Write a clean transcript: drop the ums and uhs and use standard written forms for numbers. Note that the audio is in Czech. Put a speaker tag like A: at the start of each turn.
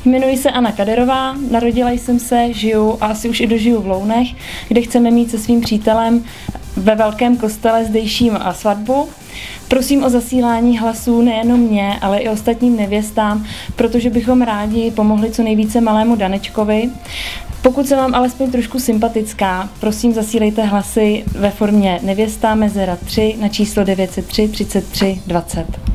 A: Jmenuji se Anna Kaderová, narodila jsem se, žiju a asi už i dožiju v Lounech, kde chceme mít se svým přítelem ve velkém kostele zdejším svatbu. Prosím o zasílání hlasů nejenom mě, ale i ostatním nevěstám, protože bychom rádi pomohli co nejvíce malému Danečkovi. Pokud jsem vám alespoň trošku sympatická, prosím zasílejte hlasy ve formě nevěsta mezera 3 na číslo 903 33 20.